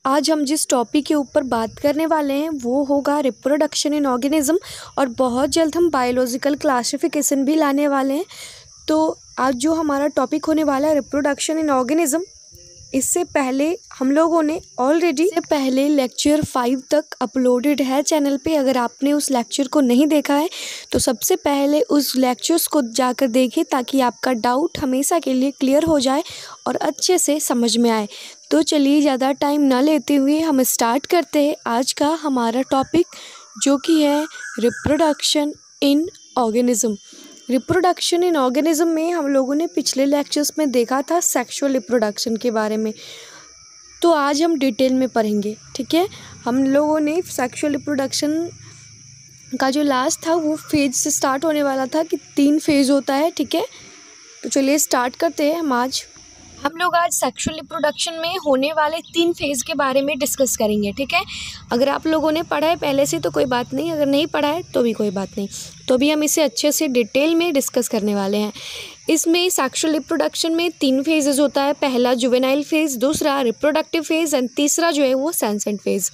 आज हम जिस टॉपिक के ऊपर बात करने वाले हैं वो होगा रिप्रोडक्शन इन ऑर्गेनिज्म और बहुत जल्द हम बायोलॉजिकल क्लासिफिकेशन भी लाने वाले हैं। तो आज जो हमारा टॉपिक होने वाला है रिप्रोडक्शन इन ऑर्गेनिज्म, इससे पहले हम लोगों ने ऑलरेडी पहले लेक्चर 5 तक अपलोडेड है चैनल पे। अगर आपने उस लेक्चर को नहीं देखा है तो सबसे पहले उस लेक्चर्स को जाकर देखें ताकि आपका डाउट हमेशा के लिए क्लियर हो जाए और अच्छे से समझ में आए। तो चलिए ज़्यादा टाइम ना लेते हुए हम स्टार्ट करते हैं आज का हमारा टॉपिक, जो कि है reproduction in organism. Reproduction in organism में हम लोगों ने पिछले लेक्चर्स में देखा था सेक्सुअल रिप्रोडक्शन के बारे में, तो आज हम डिटेल में पढ़ेंगे। ठीक है, हम लोगों ने सेक्सुअल रिप्रोडक्शन का जो लास्ट था वो फेज से स्टार्ट होने वाला था कि 3 फेज होता है। ठीक है, तो चलिए स्टार्ट करते हैं। हम लोग आज सेक्सुअल रिप्रोडक्शन में होने वाले 3 फेज़ के बारे में डिस्कस करेंगे। ठीक है, अगर आप लोगों ने पढ़ा है पहले से तो कोई बात नहीं, अगर नहीं पढ़ा है तो भी कोई बात नहीं, तो भी हम इसे अच्छे से डिटेल में डिस्कस करने वाले हैं। इसमें सेक्सुअल रिप्रोडक्शन में 3 फेजेस होता है। पहला जुवेनाइल फेज़, दूसरा रिप्रोडक्टिव फेज़ एंड तीसरा जो है वो सेंसेंट फेज़।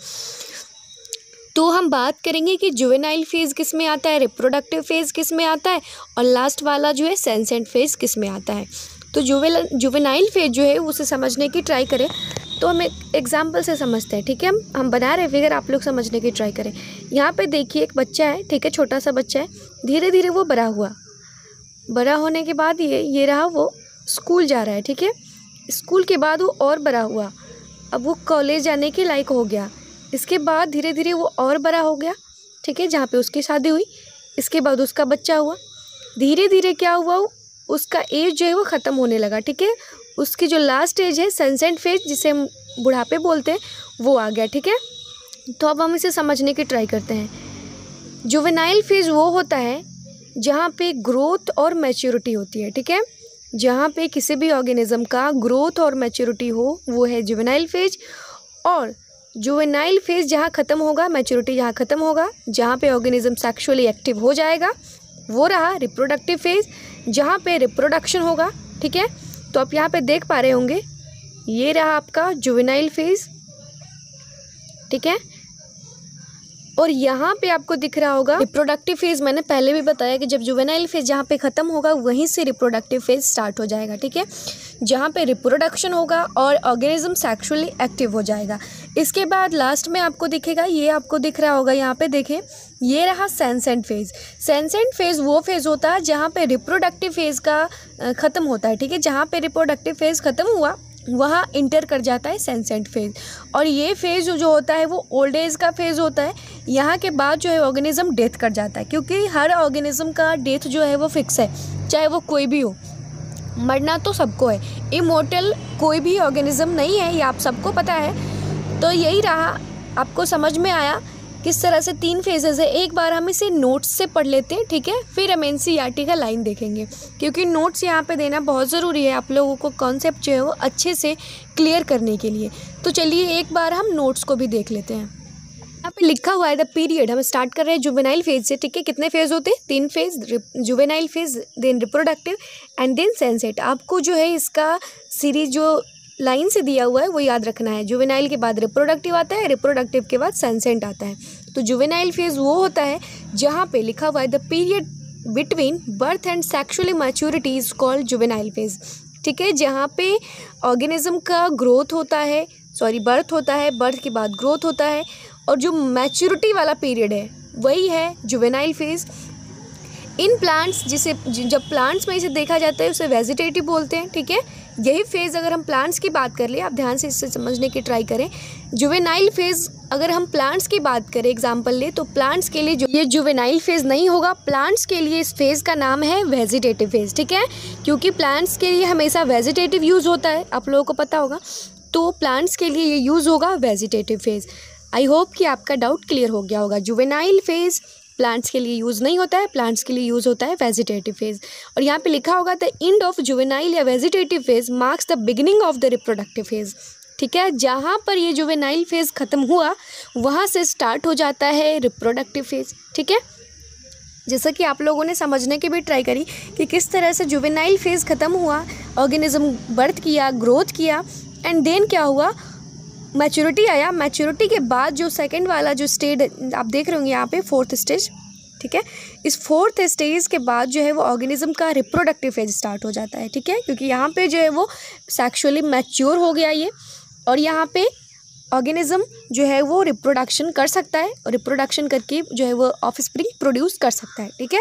तो हम बात करेंगे कि जुवेनाइल फेज़ किस में आता है, रिप्रोडक्टिव फेज़ किस में आता है और लास्ट वाला जो है सेंसेंट फेज़ किस में आता है। तो जुवेनाइल फेज जो है उसे समझने की ट्राई करें तो हम एक एग्जाम्पल से समझते हैं। ठीक है, हम बना रहे फिगर, आप लोग समझने की ट्राई करें। यहाँ पे देखिए एक बच्चा है, ठीक है, छोटा सा बच्चा है, धीरे धीरे वो बड़ा हुआ। बड़ा होने के बाद ये रहा वो स्कूल जा रहा है। ठीक है, स्कूल के बाद वो और बड़ा हुआ, अब वो कॉलेज जाने के लायक हो गया। इसके बाद धीरे धीरे वो और बड़ा हो गया। ठीक है, जहाँ पे उसकी शादी हुई, इसके बाद उसका बच्चा हुआ। धीरे धीरे क्या हुआ, उसका एज जो है वो ख़त्म होने लगा। ठीक है, उसकी जो लास्ट एज है सेंसेंट फेज, जिसे हम बुढ़ापे बोलते हैं, वो आ गया। ठीक है, तो अब हम इसे समझने की ट्राई करते हैं। जुवेनाइल फेज वो होता है जहाँ पे ग्रोथ और मैच्योरिटी होती है। ठीक है, जहाँ पे किसी भी ऑर्गेनिज्म का ग्रोथ और मैच्योरिटी हो वो है जुवेनाइल फेज। और जुवेनाइल फेज जहाँ ख़त्म होगा, मैच्योरिटी जहाँ ख़त्म होगा, जहाँ पे ऑर्गेनिज्म सेक्सुअली एक्टिव हो जाएगा, वो रहा रिप्रोडक्टिव फेज, जहाँ पे रिप्रोडक्शन होगा। ठीक है, तो आप यहाँ पे देख पा रहे होंगे ये रहा आपका जुवेनाइल फेज। ठीक है, और यहाँ पे आपको दिख रहा होगा रिप्रोडक्टिव फेज। मैंने पहले भी बताया कि जब जुवेनाइल फेज जहाँ पे ख़त्म होगा वहीं से रिप्रोडक्टिव फेज स्टार्ट हो जाएगा। ठीक है, जहाँ पे रिप्रोडक्शन होगा और ऑर्गेनिज्म सेक्सुअली एक्टिव हो जाएगा। इसके बाद लास्ट में आपको दिखेगा, ये आपको दिख रहा होगा, यहाँ पे देखें, ये रहा सेंसेंट फेज। सेंसेंट फेज वो फेज होता है जहाँ पे रिप्रोडक्टिव फेज का ख़त्म होता है। ठीक है, जहाँ पे रिप्रोडक्टिव फेज ख़त्म हुआ वहाँ इंटर कर जाता है सेंसेंट फेज। और ये फेज जो होता है वो ओल्ड एज का फेज होता है। यहाँ के बाद जो है ऑर्गेनिज्म डेथ कर जाता है, क्योंकि हर ऑर्गेनिज्म का डेथ जो है वो फिक्स है, चाहे वो कोई भी हो। मरना तो सबको है, इमॉर्टल कोई भी ऑर्गेनिज्म नहीं है, ये आप सबको पता है। तो यही रहा, आपको समझ में आया किस तरह से 3 फेजेस है। एक बार हम इसे नोट्स से पढ़ लेते हैं। ठीक है, फिर हम एनसीईआरटी का लाइन देखेंगे, क्योंकि नोट्स यहाँ पे देना बहुत ज़रूरी है आप लोगों को कॉन्सेप्ट जो है वो अच्छे से क्लियर करने के लिए। तो चलिए एक बार हम नोट्स को भी देख लेते हैं। यहाँ पे लिखा हुआ है द पीरियड, हम स्टार्ट कर रहे हैं जुवेनाइल फेज से। ठीक है, कितने फेज होते हैं, 3 phase, juvenile phase, then reproductive and then senescent. आपको जो है इसका सीरीज जो लाइन से दिया हुआ है वो याद रखना है। जुवेनाइल के बाद रिप्रोडक्टिव आता है, रिप्रोडक्टिव के बाद सेंसेंट आता है। तो जुवेनाइल फेज वो होता है जहाँ पे लिखा हुआ है the period between birth and sexually maturity is called juvenile phase. ठीक है, जहाँ पे ऑर्गेनिज्म का ग्रोथ होता है, बर्थ होता है, बर्थ के बाद ग्रोथ होता है, और जो मैच्योरिटी वाला पीरियड है वही है जुवेनाइल फेज। इन प्लांट्स, जिसे जब प्लांट्स में इसे देखा जाता है उसे वेजिटेटिव बोलते हैं। ठीक है, यही फेज़ अगर हम प्लांट्स की बात कर ले, आप ध्यान से इससे समझने की ट्राई करें। जुवेनाइल फेज़ अगर हम प्लांट्स की बात करें, एग्जांपल ले, तो प्लांट्स के लिए जो ये जुवेनाइल फेज़ नहीं होगा, प्लांट्स के लिए इस फेज़ का नाम है वेजिटेटिव फेज़। ठीक है, क्योंकि प्लांट्स के लिए हमेशा वेजिटेटिव यूज़ होता है, आप लोगों को पता होगा, तो प्लांट्स के लिए ये यूज़ होगा वेजिटेटिव फेज़। आई होप कि आपका डाउट क्लियर हो गया होगा। जुवेनाइल फेज़ प्लांट्स के लिए यूज़ नहीं होता है, प्लांट्स के लिए यूज़ होता है वेजिटेटिव फेज़। और यहाँ पे लिखा होगा द एंड ऑफ जुवेनाइल या vegetative phase marks the beginning of the reproductive phase. ठीक है, जहाँ पर ये जुवेनाइल फेज़ ख़त्म हुआ वहाँ से स्टार्ट हो जाता है रिप्रोडक्टिव फेज़। ठीक है, जैसा कि आप लोगों ने समझने की भी ट्राई करी कि किस तरह से जुवेनाइल फेज़ ख़त्म हुआ, ऑर्गेनिज्म बर्थ किया, ग्रोथ किया, एंड देन क्या हुआ, मैच्योरिटी आया, मैच्योरिटी के बाद जो सेकंड वाला जो स्टेज आप देख रहे होंगे यहाँ पे, फोर्थ स्टेज, ठीक है। इस फोर्थ स्टेज के बाद जो है वो ऑर्गेनिज्म का रिप्रोडक्टिव फेज स्टार्ट हो जाता है, ठीक है, क्योंकि यहाँ पे जो है वो सेक्सुअली मैच्योर हो गया ये, और यहाँ पे ऑर्गेनिज्म जो है वो रिप्रोडक्शन कर सकता है, और रिप्रोडक्शन करके जो है वो ऑफस्प्रिंग प्रोड्यूस कर सकता है, ठीक है।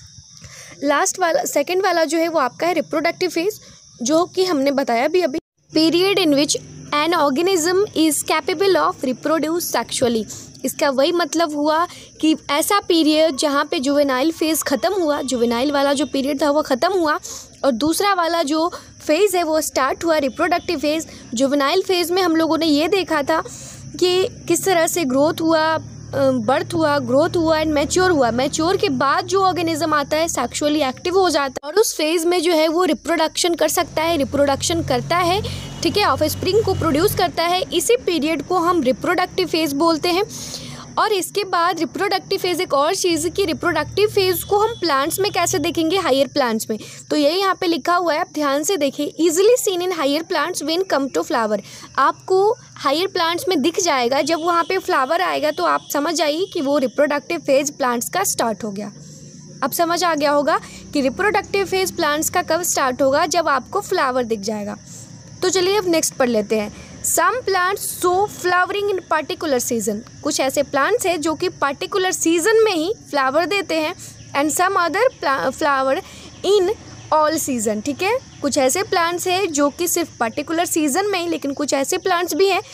लास्ट वाला सेकंड वाला जो है वो आपका है रिप्रोडक्टिव फेज, जो कि हमने बताया भी अभी, period in which an organism is capable of reproduce sexually. इसका वही मतलब हुआ कि ऐसा पीरियड जहाँ पे जुवेनाइल फेज़ ख़त्म हुआ, जुवेनाइल वाला जो पीरियड था वो ख़त्म हुआ, और दूसरा वाला जो फेज़ है वो स्टार्ट हुआ रिप्रोडक्टिव फेज़। जुवेनाइल फेज़ में हम लोगों ने ये देखा था कि किस तरह से ग्रोथ हुआ, बर्थ हुआ, ग्रोथ हुआ एंड मैच्योर हुआ। मैच्योर के बाद जो ऑर्गेनिज्म आता है सेक्सुअली एक्टिव हो जाता है, और उस फेज़ में जो है वो रिप्रोडक्शन कर सकता है, रिप्रोडक्शन करता है, ठीक है, ऑफस्प्रिंग को प्रोड्यूस करता है। इसी पीरियड को हम रिप्रोडक्टिव फेज़ बोलते हैं। और इसके बाद रिप्रोडक्टिव फेज़ एक और चीज़ कि रिप्रोडक्टिव फेज़ को हम प्लांट्स में कैसे देखेंगे, हायर प्लांट्स में। तो यही यहाँ पे लिखा हुआ है, आप ध्यान से देखिए, easily seen in higher plants when come to flower. आपको हायर प्लांट्स में दिख जाएगा, जब वहाँ पे फ्लावर आएगा तो आप समझ जाइए कि वो रिप्रोडक्टिव फेज़ प्लांट्स का स्टार्ट हो गया। अब समझ आ गया होगा कि रिप्रोडक्टिव फेज़ प्लांट्स का कब स्टार्ट होगा, जब आपको फ्लावर दिख जाएगा। तो चलिए अब नेक्स्ट पढ़ लेते हैं। Some plants show flowering in particular season. कुछ ऐसे प्लांट्स हैं जो कि पर्टिकुलर सीजन में ही फ्लावर देते हैं, and some other flower in all season, ठीक है। कुछ ऐसे प्लांट्स हैं जो कि सिर्फ पर्टिकुलर सीजन में ही, लेकिन कुछ ऐसे प्लांट्स भी हैं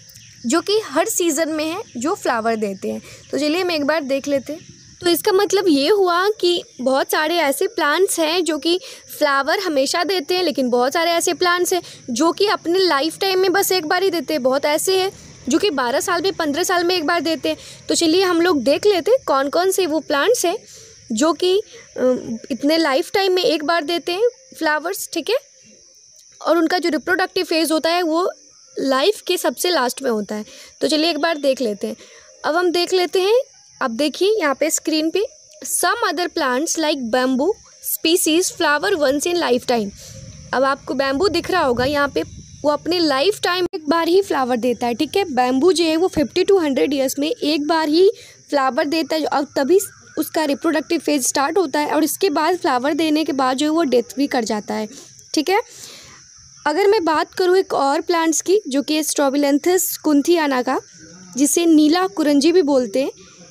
जो कि हर सीजन में हैं जो फ्लावर देते हैं। तो चलिए हम एक बार देख लेते हैं। तो इसका मतलब ये हुआ कि बहुत सारे ऐसे प्लांट्स हैं जो कि फ्लावर हमेशा देते हैं, लेकिन बहुत सारे ऐसे प्लांट्स हैं जो कि अपने लाइफ टाइम में बस एक बार ही देते हैं। बहुत ऐसे हैं जो कि 12 साल में, 15 साल में एक बार देते हैं। तो चलिए हम लोग देख लेते हैं कौन कौन से वो प्लांट्स हैं जो कि इतने लाइफ टाइम में एक बार देते हैं फ्लावर्स, ठीक है, और उनका जो रिप्रोडक्टिव फेज़ होता है वो लाइफ के सबसे लास्ट में होता है। तो चलिए एक बार देख लेते हैं। अब हम देख लेते हैं, अब देखिए यहाँ पे स्क्रीन पे, some other plants like bamboo species flower once in life time. अब आपको बैम्बू दिख रहा होगा यहाँ पे, वो अपने लाइफ टाइम एक बार ही फ्लावर देता है, ठीक है। बैम्बू जो है वो 50 to 100 ईयर्स में एक बार ही फ्लावर देता है, अब तभी उसका रिप्रोडक्टिव फेज स्टार्ट होता है, और इसके बाद फ्लावर देने के बाद जो है वो डेथ भी कर जाता है, ठीक है। अगर मैं बात करूँ एक और प्लांट्स की जो कि स्ट्रॉबिलैंथस कुंथियाना का, जिसे नीला कुरंजी भी बोलते हैं,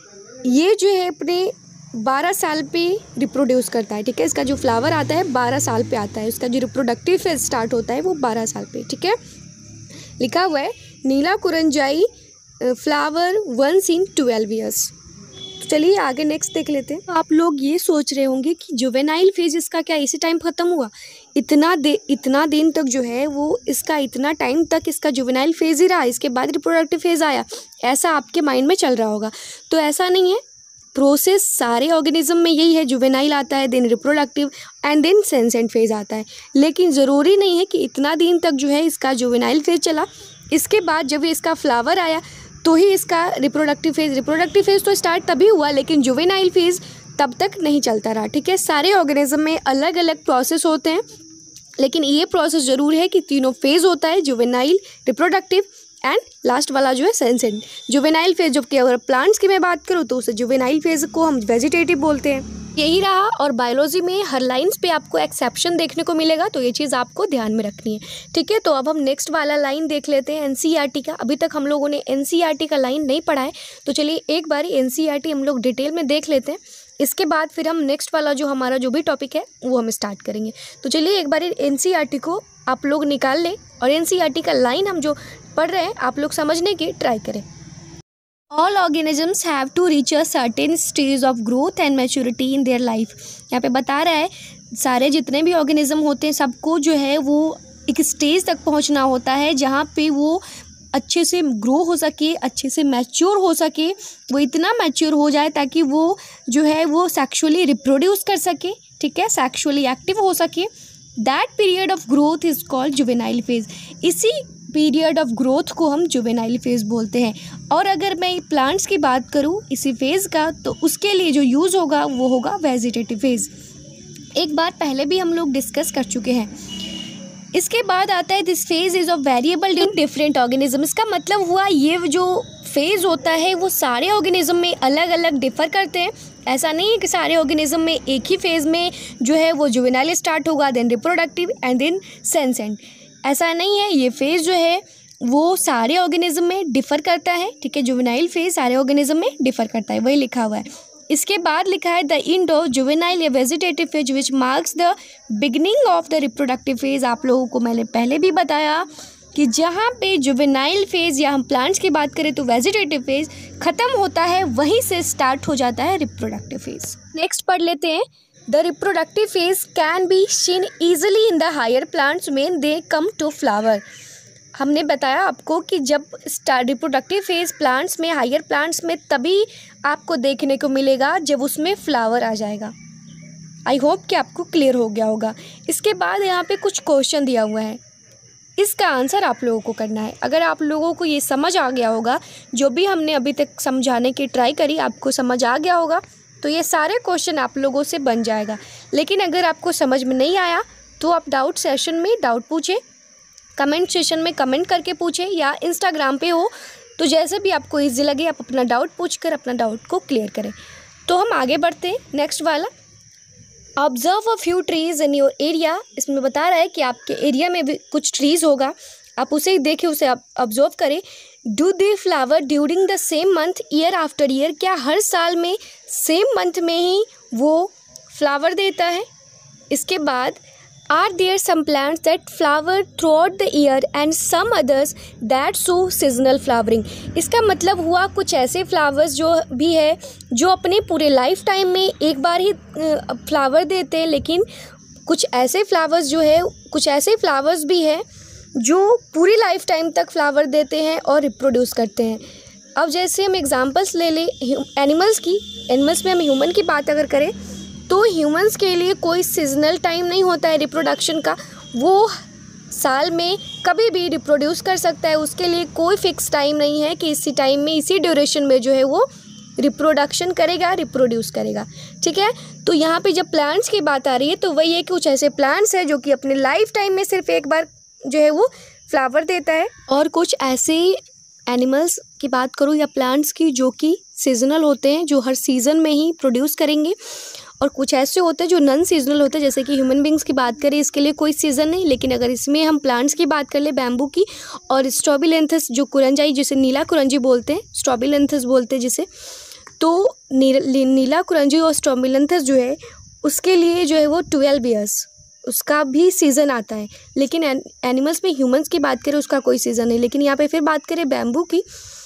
ये जो है अपने 12 साल पे रिप्रोड्यूस करता है, ठीक है। इसका जो फ्लावर आता है 12 साल पे आता है, उसका जो रिप्रोडक्टिव फेज स्टार्ट होता है वो 12 साल पे, ठीक है। लिखा हुआ है Neela Kurinji flower once in 12 years. तो चलिए आगे नेक्स्ट देख लेते हैं। आप लोग ये सोच रहे होंगे कि जुवेनाइल फेज इसका क्या इसी टाइम ख़त्म हुआ, इतना दिन तक जो है वो इसका इतना टाइम तक इसका जुवेनाइल फेज ही रहा, इसके बाद रिप्रोडक्टिव फेज आया, ऐसा आपके माइंड में चल रहा होगा। तो ऐसा नहीं है, प्रोसेस सारे ऑर्गेनिज्म में यही है, जुवेनाइल आता है, then reproductive and then senescent phase आता है। लेकिन ज़रूरी नहीं है कि इतना दिन तक जो है इसका जुवेनाइल फेज चला, इसके बाद जब इसका फ्लावर आया तो ही इसका रिप्रोडक्टिव फेज तो स्टार्ट तभी हुआ, लेकिन जुवेनाइल फेज तब तक नहीं चलता रहा, ठीक है। सारे ऑर्गेनिज्म में अलग अलग प्रोसेस होते हैं, लेकिन ये प्रोसेस ज़रूर है कि तीनों फेज होता है, जुवेनाइल, रिप्रोडक्टिव एंड लास्ट वाला जो है सेंसेंट। जुवेनाइल फेज जबकि अगर प्लांट्स की मैं बात करूँ तो उसे जुवेनाइल फेज को हम वेजिटेटिव बोलते हैं। यही रहा, और बायोलॉजी में हर लाइन्स पे आपको एक्सेप्शन देखने को मिलेगा, तो ये चीज़ आपको ध्यान में रखनी है, ठीक है। तो अब हम नेक्स्ट वाला लाइन देख लेते हैं एनसीईआरटी का। अभी तक हम लोगों ने एनसीईआरटी का लाइन नहीं पढ़ा है, तो चलिए एक बार एनसीईआरटी हम लोग डिटेल में देख लेते हैं, इसके बाद फिर हम नेक्स्ट वाला जो हमारा जो भी टॉपिक है वो हम स्टार्ट करेंगे। तो चलिए एक बार एनसीईआरटी को आप लोग निकाल लें, और एनसीईआरटी का लाइन हम जो पढ़ रहे हैं आप लोग समझने की ट्राई करें। All organisms have to reach a certain stage of growth and maturity in their life। यहाँ पे बता रहा है सारे जितने भी ऑर्गेनिज्म होते हैं सबको जो है वो एक स्टेज तक पहुँचना होता है जहाँ पे वो अच्छे से ग्रो हो सके, अच्छे से मैच्योर हो सके, वो इतना मैच्योर हो जाए ताकि वो जो है वो सेक्सुअली रिप्रोड्यूस कर सके, ठीक है, सेक्सुअली एक्टिव हो सके। That period of growth is called juvenile phase. इसी पीरियड ऑफ ग्रोथ को हम जुवेनाइल फेज़ बोलते हैं। और अगर मैं प्लांट्स की बात करूं इसी फेज़ का, तो उसके लिए जो यूज़ होगा वो होगा वेजिटेटिव फेज़। एक बार पहले भी हम लोग डिस्कस कर चुके हैं। इसके बाद आता है this phase is of variable in different organism. इसका मतलब हुआ ये जो फेज़ होता है वो सारे ऑर्गेनिज्म में अलग अलग डिफ़र करते हैं। ऐसा नहीं है कि सारे ऑर्गेनिज्म में एक ही फेज़ में जो है वो जुवेनाइल स्टार्ट होगा, then reproductive and then senescent. ऐसा नहीं है, ये फेज़ जो है वो सारे ऑर्गेनिज्म में डिफ़र करता है। ठीक है, जुवेनाइल फेज़ सारे ऑर्गेनिज्म में डिफ़र करता है, वही लिखा हुआ है। इसके बाद लिखा है द एंड ऑफ जुवेनाइल या vegetative phase which marks the beginning of the reproductive phase. आप लोगों को मैंने पहले भी बताया कि जहाँ पे जुवेनाइल फेज या हम प्लांट्स की बात करें तो वेजिटेटिव फेज ख़त्म होता है, वहीं से स्टार्ट हो जाता है रिप्रोडक्टिव फेज। नेक्स्ट पढ़ लेते हैं। The reproductive phase can be seen easily in the higher plants when they come to flower. हमने बताया आपको कि जब रिप्रोडक्टिव फेज प्लांट्स में, हायर प्लांट्स में तभी आपको देखने को मिलेगा जब उसमें फ्लावर आ जाएगा। आई होप कि आपको क्लियर हो गया होगा। इसके बाद यहाँ पे कुछ क्वेश्चन दिया हुआ है, इसका आंसर आप लोगों को करना है। अगर आप लोगों को ये समझ आ गया होगा, जो भी हमने अभी तक समझाने की ट्राई करी आपको समझ आ गया होगा, तो ये सारे क्वेश्चन आप लोगों से बन जाएगा। लेकिन अगर आपको समझ में नहीं आया तो आप डाउट सेशन में डाउट पूछें, कमेंट सेशन में कमेंट करके पूछें, या इंस्टाग्राम पे हो तो जैसे भी आपको ईजी लगे आप अपना डाउट पूछकर अपना डाउट को क्लियर करें। तो हम आगे बढ़ते हैं। नेक्स्ट वाला, observe a few trees in your area. इसमें बता रहा है कि आपके एरिया में भी कुछ ट्रीज़ होगा, आप उसे देखें, उसे आप ऑब्जर्व करें। Do they flower during the same month year after year. क्या हर साल में सेम मंथ में ही वो फ्लावर देता है। इसके बाद are there some plants that flower throughout the year and some others that show seasonal flowering. इसका मतलब हुआ कुछ ऐसे फ्लावर्स जो भी है जो अपने पूरे लाइफ टाइम में एक बार ही फ्लावर देते हैं, लेकिन कुछ ऐसे फ्लावर्स जो है, कुछ ऐसे फ्लावर्स भी हैं जो पूरी लाइफ टाइम तक फ्लावर देते हैं और रिप्रोड्यूस करते हैं। अब जैसे हम एग्जांपल्स ले लें एनिमल्स की, एनिमल्स में हम ह्यूमन की बात अगर करें तो ह्यूमंस के लिए कोई सीजनल टाइम नहीं होता है रिप्रोडक्शन का। वो साल में कभी भी रिप्रोड्यूस कर सकता है, उसके लिए कोई फिक्स टाइम नहीं है कि इसी टाइम में, इसी ड्यूरेशन में जो है वो रिप्रोडक्शन करेगा, रिप्रोड्यूस करेगा। ठीक है, तो यहाँ पे जब प्लांट्स की बात आ रही है तो वही है कि कुछ ऐसे प्लांट्स हैं जो कि अपने लाइफ टाइम में सिर्फ एक बार जो है वो फ्लावर देता है, और कुछ ऐसे एनिमल्स की बात करूँ या प्लांट्स की जो कि सीजनल होते हैं, जो हर सीज़न में ही प्रोड्यूस करेंगे, और कुछ ऐसे होते हैं जो नॉन सीजनल होते हैं। जैसे कि ह्यूमन बींग्स की बात करें, इसके लिए कोई सीज़न नहीं, लेकिन अगर इसमें हम प्लांट्स की बात कर ले, बैम्बू की और स्ट्रॉबिलेंथस जो कुरंजाई, जिसे नीला कुरंजी बोलते हैं, स्ट्रॉबिलेंथस बोलते हैं जिसे, तो नीला कुरंजी और स्ट्रॉबिलेंथस जो है उसके लिए जो है वो 12 ईयर्स उसका भी सीज़न आता है। लेकिन एनिमल्स में ह्यूमंस की बात करें उसका कोई सीज़न नहीं। लेकिन यहाँ पे फिर बात करें बैम्बू की,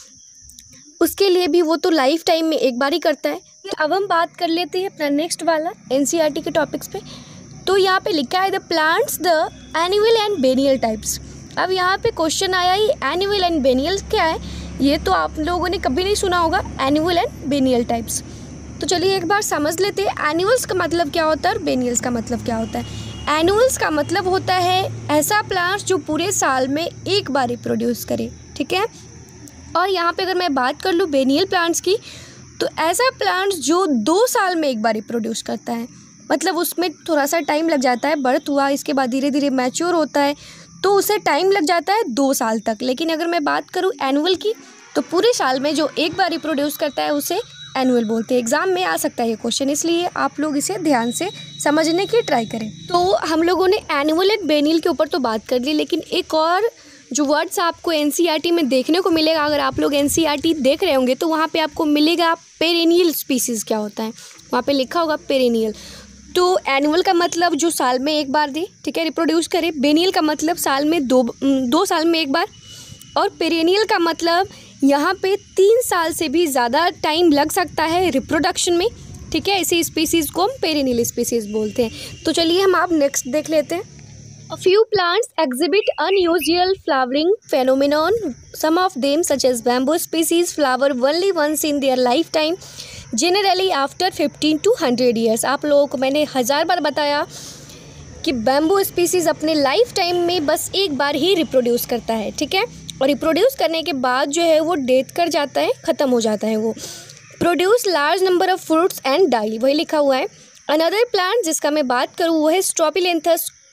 उसके लिए भी वो तो लाइफ टाइम में एक बार ही करता है। अब हम बात कर लेते हैं अपना नेक्स्ट वाला एनसीईआरटी के टॉपिक्स पे। तो यहाँ पे लिखा है the plants the annual and biennial types. अब यहाँ पे क्वेश्चन आया ही एनुअल एंड बेनियल क्या है, ये तो आप लोगों ने कभी नहीं सुना होगा, एनुअल एंड बेनियल टाइप्स। तो चलिए एक बार समझ लेते हैं एनुअल्स का मतलब क्या होता है और बेनियल्स का मतलब क्या होता है। एनुअल्स का मतलब होता है ऐसा प्लांट्स जो पूरे साल में एक बार रिप्रोड्यूस करे। ठीक है, और यहाँ पे अगर मैं बात कर लूँ बेनियल प्लांट्स की, तो ऐसा प्लांट्स जो 2 साल में एक बार रिप्रोड्यूस करता है, मतलब उसमें थोड़ा सा टाइम लग जाता है, बर्थ हुआ इसके बाद धीरे धीरे मैच्योर होता है तो उसे टाइम लग जाता है 2 साल तक। लेकिन अगर मैं बात करूँ एनुअल की, तो पूरे साल में जो एक बार रिप्रोड्यूस करता है उसे एनुअल बोलते हैं। एग्जाम में आ सकता है ये क्वेश्चन, इसलिए आप लोग इसे ध्यान से समझने की ट्राई करें। तो हम लोगों ने एनुअल एंड बेनियल के ऊपर तो बात कर ली, लेकिन एक और जो वर्ड्स आपको एनसीईआरटी में देखने को मिलेगा, अगर आप लोग एनसीईआरटी देख रहे होंगे तो वहाँ पे आपको मिलेगा पेरेनियल स्पीसीज़ क्या होता है, वहाँ पे लिखा होगा पेरेनियल। तो एनुअल का मतलब जो साल में एक बार दे, ठीक है, रिप्रोड्यूस करे। बेनियल का मतलब साल में दो साल में एक बार, और पेरेनियल का मतलब यहाँ पे 3 साल से भी ज़्यादा टाइम लग सकता है रिप्रोडक्शन में। ठीक है, इसी स्पीसीज़ को हम पेरेनियल स्पीसीज़ बोलते हैं। तो चलिए हम आप नेक्स्ट देख लेते हैं। A few plants exhibit unusual flowering phenomenon. Some of them, such as bamboo species, flower only once in their lifetime, generally after 15 to 100 years. आप लोगों को मैंने 1000 बार बताया कि बैम्बू स्पीसीज़ अपने लाइफ टाइम में बस एक बार ही रिप्रोड्यूस करता है। ठीक है, और रिप्रोड्यूस करने के बाद जो है वो डेथ कर जाता है, ख़त्म हो जाता है। वो produce large number of fruits and die, वही लिखा हुआ है। अनदर प्लांट जिसका मैं बात करूँ वो है स्ट्रॉबिलेंथस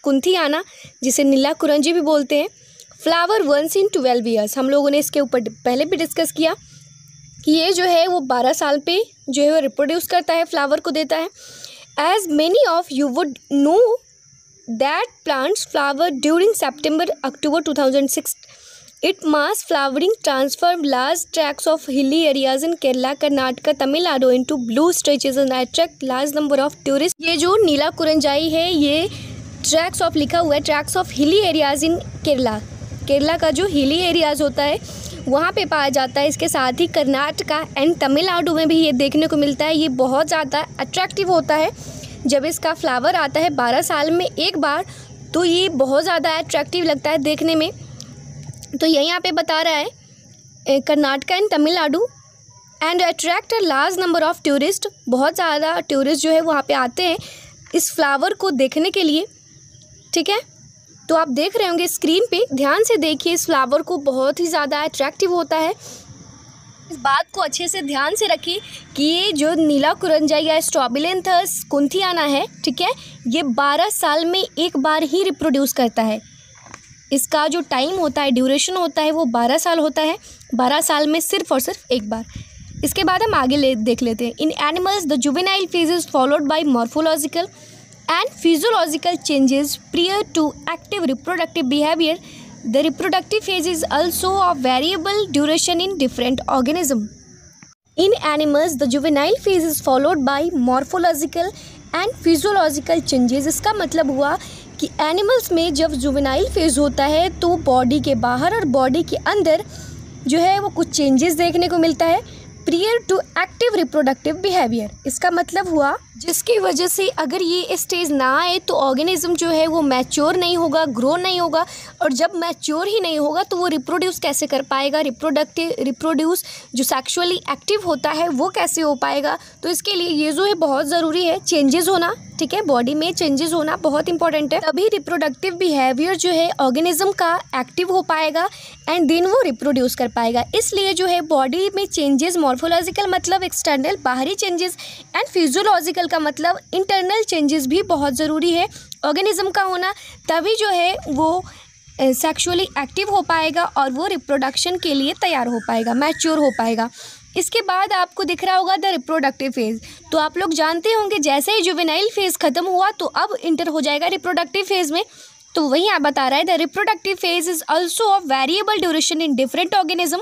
कुंथियाना, जिसे नीलाकुरंजी भी बोलते हैं। फ्लावर वंस इन 12 ईयर्स, हम लोगों ने इसके ऊपर पहले भी डिस्कस किया कि ये जो है वो 12 साल पे जो है वो रिप्रोड्यूस करता है, फ्लावर को देता है। As many of you would know that plants flower during September-October 2006. It mass flowering transform large tracts of hilly areas in Kerala, Karnataka, Tamil Nadu into blue stretches and attract large number of tourists. ये जो नीला कुरंजाई है ये tracks of लिखा हुआ है, tracts of hilly areas in Kerala. Kerala का जो hilly areas होता है वहाँ पे पाया जाता है। इसके साथ ही कर्नाटका एंड तमिलनाडु में भी ये देखने को मिलता है। ये बहुत ज़्यादा अट्रैक्टिव होता है जब इसका फ्लावर आता है 12 साल में एक बार, तो ये बहुत ज़्यादा अट्रैक्टिव लगता है देखने में। तो ये यहाँ पे बता रहा है Karnataka and Tamil Nadu and attract a large number of tourist, बहुत ज़्यादा टूरिस्ट जो है वहाँ पे आते हैं इस फ्लावर को देखने के लिए। ठीक है, तो आप देख रहे होंगे स्क्रीन पे, ध्यान से देखिए, इस फ्लावर को बहुत ही ज़्यादा अट्रैक्टिव होता है। इस बात को अच्छे से ध्यान से रखिए कि ये जो नीला कुरंजाई या स्ट्रॉबिलेंथस कुंथियाना है, ठीक है, ये 12 साल में एक बार ही रिप्रोड्यूस करता है। इसका जो टाइम होता है, ड्यूरेशन होता है, वो 12 साल होता है। 12 साल में सिर्फ और सिर्फ एक बार। इसके बाद हम आगे देख लेते हैं। In animals the juvenile phase is followed by morphological and physiological changes prior to active reproductive behavior. The reproductive phase is also of variable duration in different organisms. In animals, the juvenile phase is followed by morphological and physiological changes. इसका मतलब हुआ कि animals में जब juvenile phase होता है तो body के बाहर और बॉडी के अंदर जो है वो कुछ चेंजेस देखने को मिलता है prior to active reproductive behaviour. इसका मतलब हुआ जिसकी वजह से अगर ये स्टेज ना आए तो ऑर्गेनिज्म जो है वो मैच्योर नहीं होगा, ग्रो नहीं होगा, और जब मैच्योर ही नहीं होगा तो वो रिप्रोड्यूस कैसे कर पाएगा, रिप्रोड्यूस जो सेक्सुअली एक्टिव होता है वो कैसे हो पाएगा। तो इसके लिए ये जो है बहुत ज़रूरी है चेंजेस होना। ठीक है, बॉडी में चेंजेस होना बहुत इंपॉर्टेंट है, तभी रिप्रोडक्टिव बिहेवियर जो है ऑर्गेनिज्म का एक्टिव हो पाएगा एंड देन वो रिप्रोड्यूस कर पाएगा। इसलिए जो है बॉडी में चेंजेस, मॉर्फोलॉजिकल मतलब एक्सटर्नल बाहरी चेंजेस एंड फिजियोलॉजिकल का मतलब इंटरनल चेंजेस भी बहुत ज़रूरी है ऑर्गेनिज्म का होना, तभी जो है वो सेक्सुअली एक्टिव हो पाएगा और वो रिप्रोडक्शन के लिए तैयार हो पाएगा, मैच्योर हो पाएगा। इसके बाद आपको दिख रहा होगा द रिप्रोडक्टिव फेज़। तो आप लोग जानते होंगे जैसे ही जुवेनाइल फेज़ ख़त्म हुआ तो अब इंटर हो जाएगा रिप्रोडक्टिव फेज़ में। तो वही आप बता रहा है the reproductive phase is also of variable duration in different organism.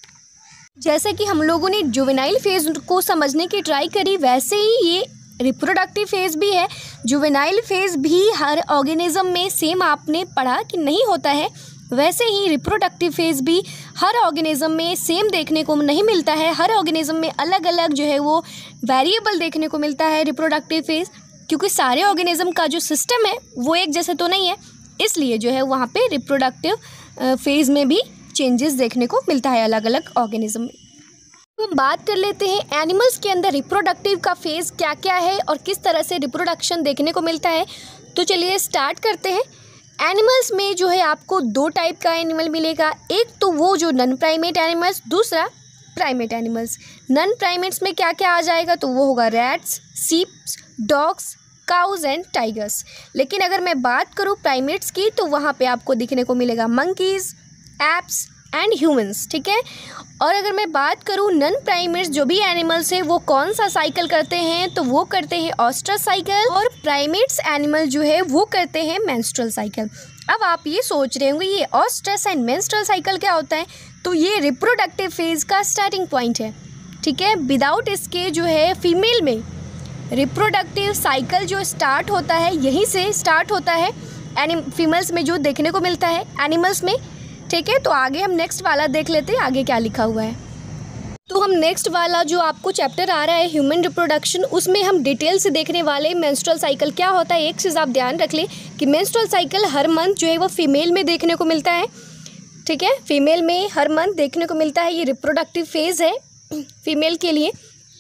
जैसे कि हम लोगों ने जुवेनाइल फेज़ को समझने की ट्राई करी, वैसे ही ये रिप्रोडक्टिव फेज़ भी है। जुवेनाइल फेज़ भी हर ऑर्गेनिज्म में सेम आपने पढ़ा कि नहीं होता है, वैसे ही रिप्रोडक्टिव फेज़ भी हर ऑर्गेनिज्म में सेम देखने को नहीं मिलता है। हर ऑर्गेनिज्म में अलग अलग जो है वो वेरिएबल देखने को मिलता है रिप्रोडक्टिव फेज़, क्योंकि सारे ऑर्गेनिज्म का जो सिस्टम है वो एक जैसे तो नहीं है, इसलिए जो है वहाँ पे रिप्रोडक्टिव फेज़ में भी चेंजेस देखने को मिलता है अलग अलग ऑर्गेनिज्म में। तो हम बात कर लेते हैं एनिमल्स के अंदर रिप्रोडक्टिव का फेज़ क्या क्या है और किस तरह से रिप्रोडक्शन देखने को मिलता है। तो चलिए स्टार्ट करते हैं। एनिमल्स में जो है आपको 2 टाइप का एनिमल मिलेगा, एक तो वो जो नॉन प्राइमेट एनिमल्स, दूसरा प्राइमेट एनिमल्स। नॉन प्राइमेट्स में क्या क्या आ जाएगा तो वो होगा rats, sheeps, dogs, cows and tigers. लेकिन अगर मैं बात करूँ प्राइमेट्स की तो वहाँ पे आपको दिखने को मिलेगा मंकीज़, एप्स एंड ह्यूमंस। ठीक है, और अगर मैं बात करूँ नॉन प्राइमेट्स जो भी एनिमल्स है वो कौन सा साइकिल करते हैं तो वो करते हैं ऑस्ट्रस साइकिल, और प्राइमेट्स एनिमल जो है वो करते हैं मेंस्ट्रुअल साइकिल। अब आप ये सोच रहे होंगे ये ऑस्ट्रस एंड मेंस्ट्रुअल साइकिल क्या होता है, तो ये रिप्रोडक्टिव फेज़ का स्टार्टिंग पॉइंट है। ठीक है, विदाउट इसके जो है फीमेल में रिप्रोडक्टिव साइकिल जो स्टार्ट होता है यहीं से स्टार्ट होता है फीमेल्स में जो देखने को मिलता है एनिमल्स में। ठीक है, तो आगे हम नेक्स्ट वाला देख लेते हैं आगे क्या लिखा हुआ है। तो हम नेक्स्ट वाला जो आपको चैप्टर आ रहा है ह्यूमन रिप्रोडक्शन, उसमें हम डिटेल से देखने वाले मेंस्ट्रुअल साइकिल क्या होता है। एक चीज़ आप ध्यान रख लें कि मेंस्ट्रुअल साइकिल हर मंथ जो है वो फीमेल में देखने को मिलता है। ठीक है, फीमेल में हर मंथ देखने को मिलता है, ये रिप्रोडक्टिव फेज़ है फीमेल के लिए।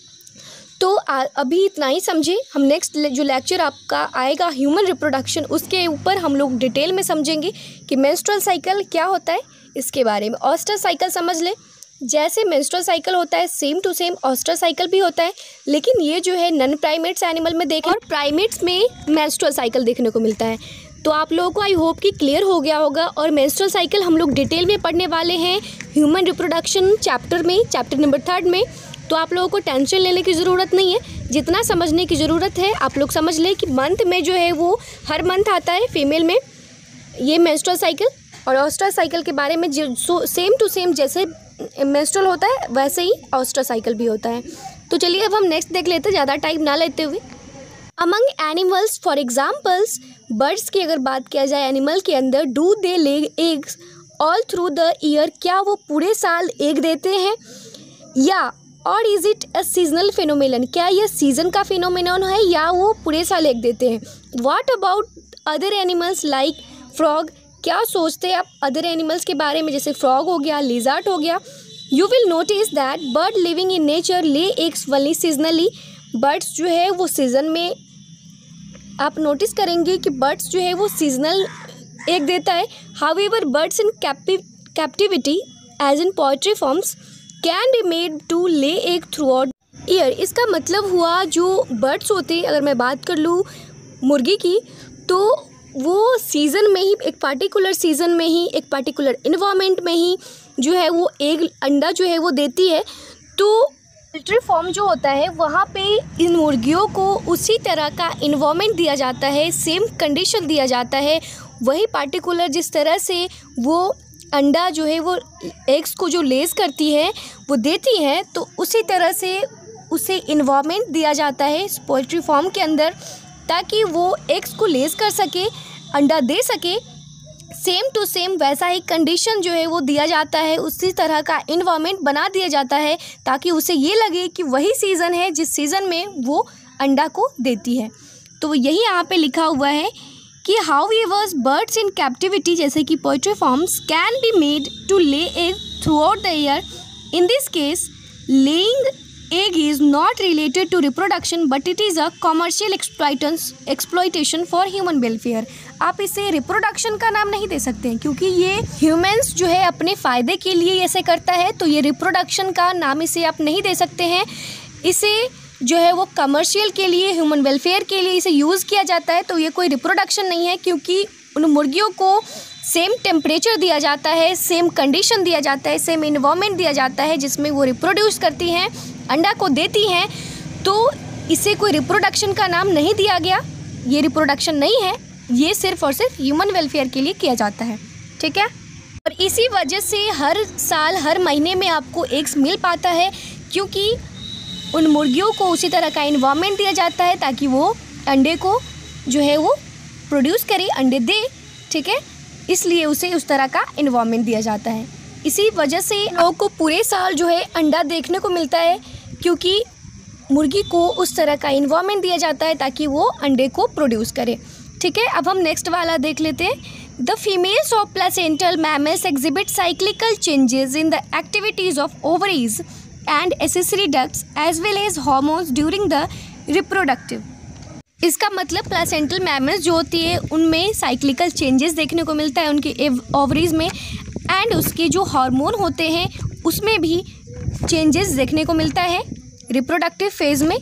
तो अभी इतना ही समझे, हम नेक्स्ट जो लेक्चर आपका आएगा ह्यूमन रिप्रोडक्शन उसके ऊपर हम लोग डिटेल में समझेंगे कि मेंस्ट्रुअल साइकिल क्या होता है इसके बारे में। ऑस्ट्रस साइकिल समझ ले, जैसे मेंस्ट्रुअल साइकिल होता है same to same oestrus cycle भी होता है, लेकिन ये जो है नॉन प्राइमेट्स एनिमल में देखें और प्राइमेट्स में मेंस्ट्रुअल साइकिल देखने को मिलता है। तो आप लोगों को आई होप कि क्लियर हो गया होगा। और मेंस्ट्रुअल साइकिल हम लोग डिटेल में पढ़ने वाले हैं ह्यूमन रिप्रोडक्शन चैप्टर में, चैप्टर नंबर 3 में। तो आप लोगों को टेंशन लेने की ज़रूरत नहीं है, जितना समझने की ज़रूरत है आप लोग समझ लें कि मंथ में जो है वो हर मंथ आता है फीमेल में ये मेंस्ट्रुअल साइकिल। और ऑस्ट्रल साइकिल के बारे में जो सेम टू सेम जैसे मेंस्ट्रुअल होता है वैसे ही ऑस्ट्रल साइकिल भी होता है। तो चलिए अब हम नेक्स्ट देख लेते हैं ज़्यादा टाइम ना लेते हुए। Among animals for examples, birds की अगर बात किया जाए एनिमल के अंदर, do they lay eggs all through the year, क्या वो पूरे साल एग देते हैं, या और is it a seasonal phenomenon, क्या यह सीजन का फिनोमेनन है या वो पूरे साल एग देते हैं। What about other animals like frog, क्या सोचते हैं आप अदर एनिमल्स के बारे में, जैसे फ्रॉग हो गया, लिज़ार्ड हो गया। You will notice that bird living in nature lay eggs only seasonally, birds जो है वो सीज़न में, आप नोटिस करेंगे कि बर्ड्स जो है वो सीजनल एग देता है। However birds in captivity as in poultry farms can be made to lay egg throughout year. इसका मतलब हुआ जो बर्ड्स होते हैं, अगर मैं बात कर लूँ मुर्गी की, तो वो सीज़न में ही, एक पार्टिकुलर सीज़न में ही, एक पार्टिकुलर इन्वायरमेंट में ही जो है वो एग अंडा जो है वो देती है। तो पोल्ट्री फॉर्म जो होता है वहाँ पे इन मुर्गियों को उसी तरह का इन्वायरमेंट दिया जाता है, सेम कंडीशन दिया जाता है, वही पार्टिकुलर जिस तरह से वो अंडा जो है वो एग्स को जो लेस करती है वो देती है, तो उसी तरह से उसे इन्वायरमेंट दिया जाता है इस पोल्ट्री फार्म के अंदर, ताकि वो एग्स को लेस कर सके, अंडा दे सके। सेम टू सेम वैसा ही कंडीशन जो है वो दिया जाता है, उसी तरह का इन्वायरमेंट बना दिया जाता है, ताकि उसे ये लगे कि वही सीज़न है जिस सीज़न में वो अंडा को देती है। तो यही यहाँ पे लिखा हुआ है कि however birds in captivity, जैसे कि poultry farms, can be made to lay egg throughout the year. In this case laying egg is not related to reproduction but it is a commercial exploitation for human welfare। आप इसे reproduction का नाम नहीं दे सकते हैं, क्योंकि ये humans जो है अपने फ़ायदे के लिए ऐसे करता है, तो ये रिप्रोडक्शन का नाम इसे आप नहीं दे सकते हैं। इसे जो है वो कमर्शियल के लिए, ह्यूमन वेलफेयर के लिए इसे यूज़ किया जाता है, तो ये कोई रिप्रोडक्शन नहीं है, क्योंकि उन मुर्गियों को सेम टेम्परेचर दिया जाता है, सेम कंडीशन दिया जाता है, सेम इन्वायरमेंट दिया जाता है जिसमें वो रिप्रोड्यूस करती हैं, अंडा को देती हैं। तो इसे कोई रिप्रोडक्शन का नाम नहीं दिया गया, ये रिप्रोडक्शन नहीं है, ये सिर्फ और सिर्फ ह्यूमन वेलफेयर के लिए किया जाता है, ठीक है। और इसी वजह से हर साल हर महीने में आपको एग्स मिल पाता है, क्योंकि उन मुर्गियों को उसी तरह का इन्वायरमेंट दिया जाता है ताकि वो अंडे को जो है वो प्रोड्यूस करे, अंडे दे, ठीक है। इसलिए उसे उस तरह का इन्वायरमेंट दिया जाता है। इसी वजह से लोगों को पूरे साल जो है अंडा देखने को मिलता है, क्योंकि मुर्गी को उस तरह का इन्वायरमेंट दिया जाता है ताकि वो अंडे को प्रोड्यूस करे, ठीक है। अब हम नेक्स्ट वाला देख लेते हैं। The females of placental mammals exhibit cyclical changes in the activities of ovaries and accessory ducts as well as hormones during the reproductive. इसका मतलब प्लेसेंटल मैमल्स जो होती है उनमें साइक्लिकल चेंजेस देखने को मिलता है उनके ओवरीज में, एंड उसके जो हार्मोन होते हैं उसमें भी चेंजेस देखने को मिलता है रिप्रोडक्टिव फेज़ में।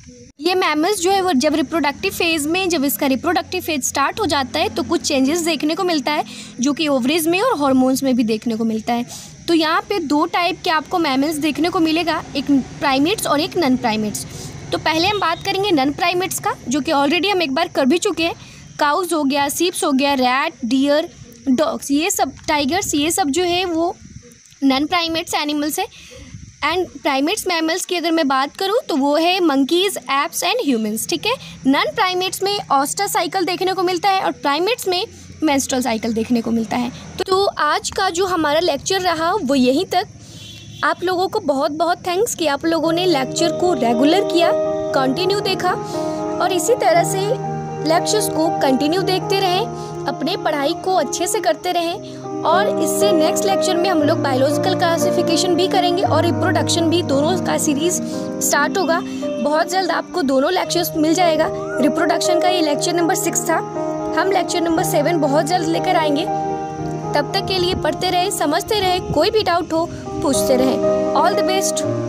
ये मैमल्स जो है वो जब रिप्रोडक्टिव फेज़ में, जब इसका रिप्रोडक्टिव फेज स्टार्ट हो जाता है तो कुछ चेंजेस देखने को मिलता है, जो कि ओवरीज में और हार्मोन्स में भी देखने को मिलता है। तो यहाँ पे दो टाइप के आपको मैमल्स देखने को मिलेगा, एक प्राइमेट्स और एक नॉन प्राइमेट्स। तो पहले हम बात करेंगे नॉन प्राइमेट्स का, जो कि ऑलरेडी हम एक बार कर भी चुके हैं। काउज हो गया, सीप्स हो गया, रैट, डियर, डॉग्स, ये सब, टाइगर्स, ये सब जो है वो नॉन प्राइमेट्स एनिमल्स है। एंड प्राइमेट्स मैमल्स की अगर मैं बात करूँ तो वो है मंकीज़, एप्स एंड ह्यूमंस, ठीक है। नॉन प्राइमेट्स में ऑस्टर साइकिल देखने को मिलता है और प्राइमेट्स में मेंस्ट्रुअल साइकिल देखने को मिलता है। तो आज का जो हमारा लेक्चर रहा वो यहीं तक। आप लोगों को बहुत बहुत थैंक्स कि आप लोगों ने लेक्चर को रेगुलर किया, कंटिन्यू देखा, और इसी तरह से लेक्चर्स को कंटिन्यू देखते रहें, अपने पढ़ाई को अच्छे से करते रहें। और इससे नेक्स्ट लेक्चर में हम लोग बायोलॉजिकल क्लासिफिकेशन भी करेंगे और रिप्रोडक्शन भी, दोनों का सीरीज़ स्टार्ट होगा। बहुत जल्द आपको दोनों लेक्चर्स मिल जाएगा। रिप्रोडक्शन का ये लेक्चर नंबर 6 था, हम लेक्चर नंबर 7 बहुत जल्द लेकर आएंगे। तब तक के लिए पढ़ते रहें, समझते रहें, कोई भी डाउट हो पूछते रहें। All the best.